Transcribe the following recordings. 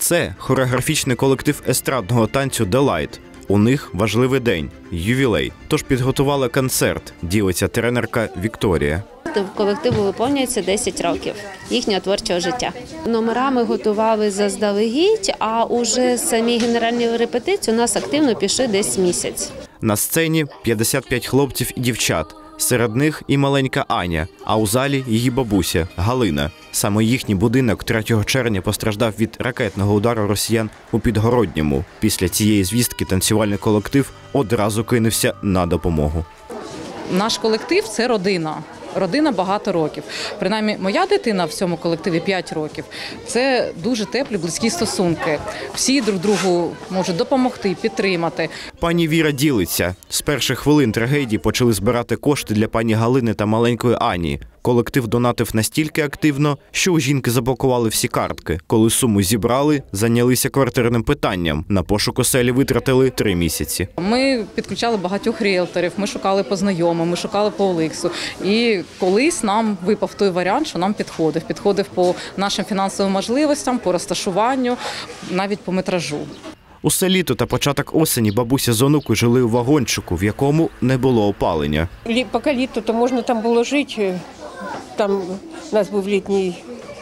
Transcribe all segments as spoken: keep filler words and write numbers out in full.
Це хореографічний колектив естрадного танцю «Делайт». У них важливий день – ювілей. Тож підготували концерт, ділиться тренерка Вікторія. Колективу виповнюється десять років їхнього творчого життя. Номера ми готували заздалегідь, а уже самі генеральні репетиції у нас активно пішли десь місяць. На сцені п'ятдесят п'ять хлопців і дівчат. Серед них і маленька Аня, а у залі її бабуся Галина. Саме їхній будинок третього червня постраждав від ракетного удару росіян у Підгородньому. Після цієї звістки танцювальний колектив одразу кинувся на допомогу. Наш колектив – це родина. Родина багато років. Принаймні, моя дитина в цьому колективі п'ять років. Це дуже теплі, близькі стосунки. Всі друг другу можуть допомогти, підтримати. Пані Віра ділиться. З перших хвилин трагедії почали збирати кошти для пані Галини та маленької Ані. Колектив донатив настільки активно, що у жінки заблокували всі картки. Коли суму зібрали, зайнялися квартирним питанням. На пошук оселі витратили три місяці. Ми підключали багатьох ріелторів, ми шукали по знайомим, ми шукали по Оликсу. І колись нам випав той варіант, що нам підходив. Підходив по нашим фінансовим можливостям, по розташуванню, навіть по метражу. Усе літо та початок осені бабуся з онукою жили у вагончику, в якому не було опалення. Поки літо, то можна там було жити. Там у нас був літній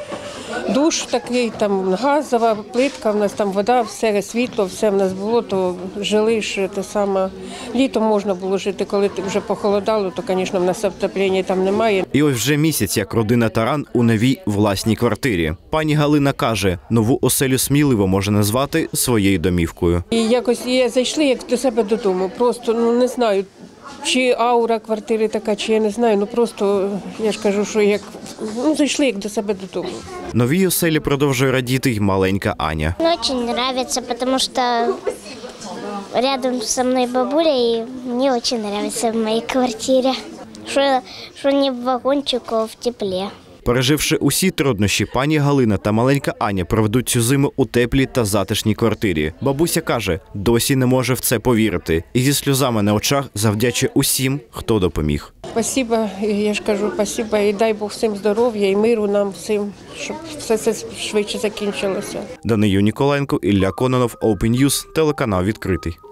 душ такий, там газова плитка, у нас там вода, все, світло, все в нас було, то жили ж те саме. Літом можна було жити, коли вже похолодало, то, звісно, в нас отоплення там немає. І ось вже місяць, як родина Таран у новій власній квартирі. Пані Галина каже, нову оселю сміливо може назвати своєю домівкою. І якось я зайшли як до себе додому, просто, ну не знаю, чи аура квартири така, чи я не знаю, ну просто, я ж кажу, що як, ну зайшли як до себе додому. Новій оселі продовжує радіти й маленька Аня. Мне очень нравится, потому что рядом со мной бабуля, и мне очень нравится в моей квартире, что, что не в вагончику, а в тепле. Переживши усі труднощі, пані Галина та маленька Аня проведуть цю зиму у теплій та затишній квартирі. Бабуся каже, досі не може в це повірити. І зі сльозами на очах завдячує усім, хто допоміг. Спасибо, я ж кажу, спасибо, і дай Бог всім здоров'я і миру нам всім, щоб все це швидше закінчилося. Данию Ніколенко, Ілля Кононов, Open News, телеканал «Відкритий».